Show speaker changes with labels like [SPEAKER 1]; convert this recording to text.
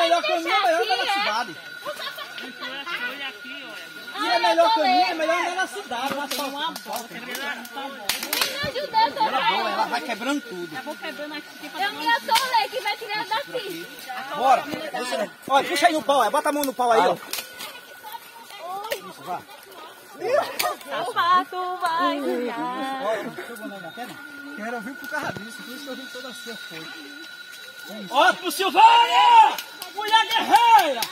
[SPEAKER 1] melhor caminho é melhor andar na cidade. E é melhor caminho, é melhor andar na cidade. Lá só uma bola. Ela vai quebrando tudo.
[SPEAKER 2] Eu vou quebrando aqui. Eu me atolei que vai tirar daqui.
[SPEAKER 1] Bora. Olha, puxa aí no pau, bota a mão no pau aí, ó. Isso, vai.
[SPEAKER 2] Sapato vai ficar.
[SPEAKER 1] Olha, deixa eu botar na perna. Quero vir por causa disso, por isso que eu vim toda assim, foi. Ó pro Silvânia! Mulher guerreira!